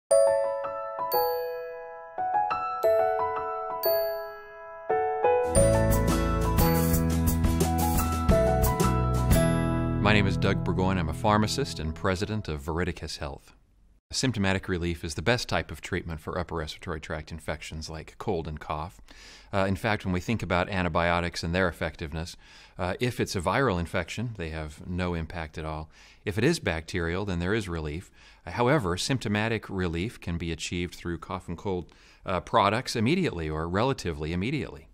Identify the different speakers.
Speaker 1: My name is Doug Burgoyne. I'm a pharmacist and president of Veridicus Health. Symptomatic relief is the best type of treatment for upper respiratory tract infections like cold and cough. In fact, when we think about antibiotics and their effectiveness, if it's a viral infection, they have no impact at all. If it is bacterial, then there is relief. However, symptomatic relief can be achieved through cough and cold products immediately or relatively immediately.